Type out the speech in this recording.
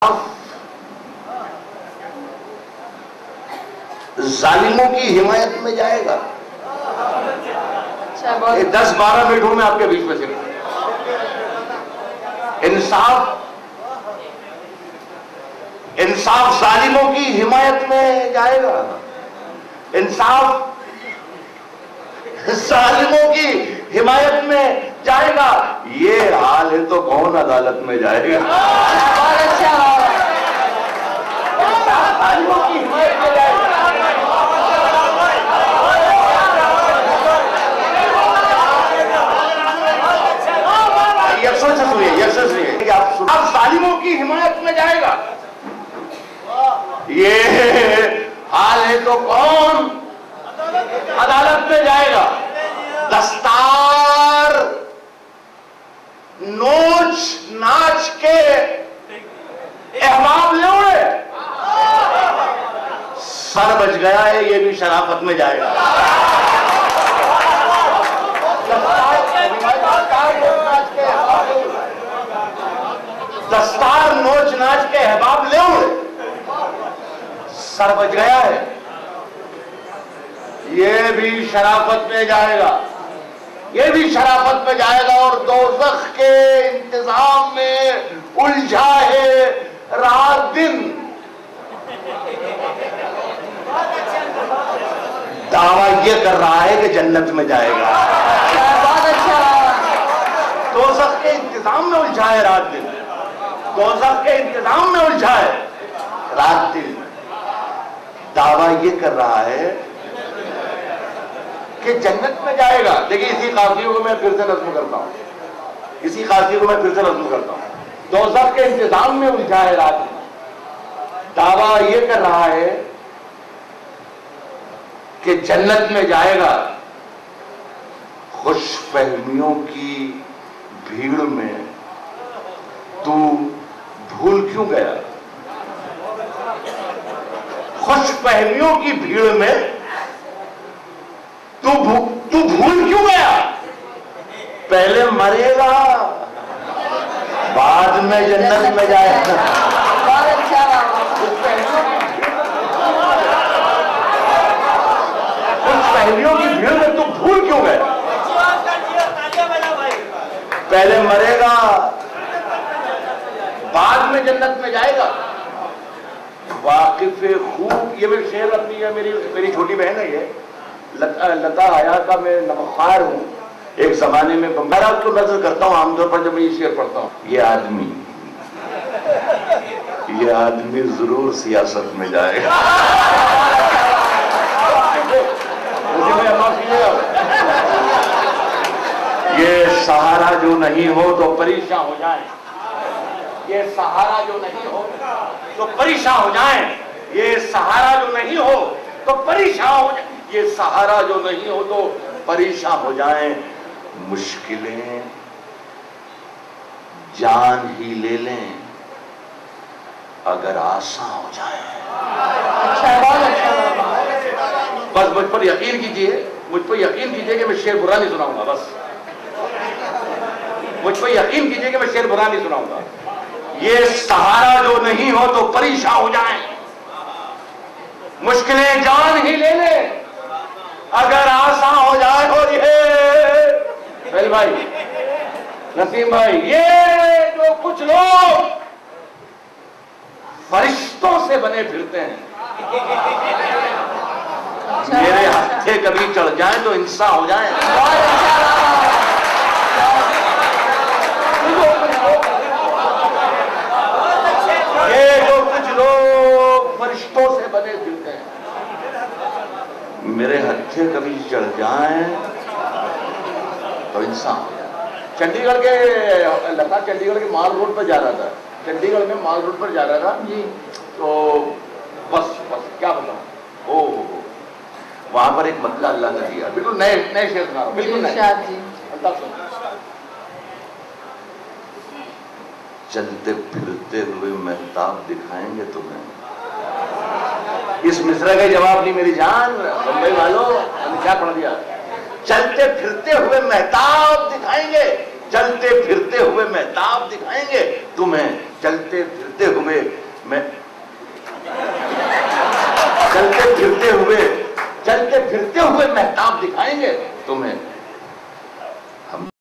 जालिमों की हिमायत में जाएगा। 10-12 मिनट हूं मैं आपके बीच में सिर्फ। इंसाफ जालिमों की हिमायत में जाएगा। इंसाफ जालिमों की हिमायत में जाएगा। ये हाल है तो कौन अदालत में जाएगा? बहुत अच्छा। इंसाफ जालिमों की हिमायत में जाएगा। यक्षण से सुनिए आप जालिमों की हिमायत में जाएगा। ये हाल है तो कौन अदालत में जाएगा? दस्तार नोच नाच के अहबाब ले उड़े, सर बच गया है, ये भी शराफत में जाएगा। दस्तार नोच नाच के अहबाब ले उड़े, सर बच गया है, ये भी शराफत में जाएगा। ये भी शराफत में जाएगा और दोज़ख के इंतजाम में उलझा है रात दिन। दावा ये कर रहा है कि जन्नत में जाएगा। बहुत अच्छा। दोज़ख के इंतजाम में उलझा है रात दिन। दोज़ख के इंतजाम में उलझा है रात दिन। दावा ये कर रहा है कि जन्नत में जाएगा। देखिए इसी काफियों को मैं फिर से नज़्म करता हूं। इसी काफियों को मैं फिर से नज़्म करता हूं। दोज़ख के इंतजाम में उलझा है रात दिन। दावा ये कर रहा है कि जन्नत में जाएगा। खुशफहमियों की भीड़ में तू भूल क्यों गया? खुशफहमियों की भीड़ में तू भूल क्यों गया? पहले मरेगा बाद में जन्नत में जाएगा। बहुत अच्छा। खुशफहमियों की भीड़ में तू भूल क्यों गया? पहले मरेगा बाद में जन्नत में जाएगा। वाकिफ़े खूब, ये मेरी शेर रखती है, मेरी छोटी बहन है ये लता आया का मैं नमखार हूं। एक जमाने में मैं आपको नजर करता हूं आमतौर पर जब मैं ये शेर पढ़ता हूं। ये आदमी जरूर सियासत में जाएगा। ये सहारा जो नहीं हो तो परेशान हो जाए। ये सहारा जो नहीं हो तो परेशान हो जाए। ये सहारा जो नहीं हो तो परेशान हो जाए। ये सहारा जो नहीं हो तो परेशान हो जाएं। मुश्किलें जान ही ले लें अगर आसान हो जाए। अच्छा, बहुत अच्छा। बस मुझ पर यकीन कीजिए, मुझ पर यकीन कीजिए कि मैं शेर बुरा नहीं सुनाऊंगा। बस मुझ पर यकीन कीजिए कि मैं शेर बुरा नहीं सुनाऊंगा। ये सहारा जो नहीं हो तो परेशान हो जाएं। मुश्किलें जान ही ले लें अगर आसान हो जाए। और ये फैल भाई, नसीम भाई, ये जो कुछ लोग फरिश्तों से बने फिरते हैं, मेरे हत्थे कभी चढ़ जाए तो इंसान हो जाए। ये जो कुछ लोग फरिश्तों से बने फिरते हैं, मेरे हत्थे कभी चढ़ जाएं तो इंसान हो जाए। चंडीगढ़ के लता चंडीगढ़ के माल रोड पर जा रहा था। चंडीगढ़ में माल रोड पर जा रहा था जी। तो बस क्या बताऊं, ओ वहां पर एक बदला अल्लाह ने दिया। बिल्कुल नए शेर सुना रहा हूं। बिल्कुल नए। चलते फिरते हुए महताब दिखाएंगे तुम्हें। इस मिसरा का जवाब नहीं मेरी जान बम्बई वालों, मैंने क्या पढ़ दिया? चलते फिरते हुए महताब दिखाएंगे, चलते फिरते हुए महताब दिखाएंगे तुम्हें। चलते फिरते हुए मैं चलते फिरते हुए मेहताब दिखाएंगे तुम्हें।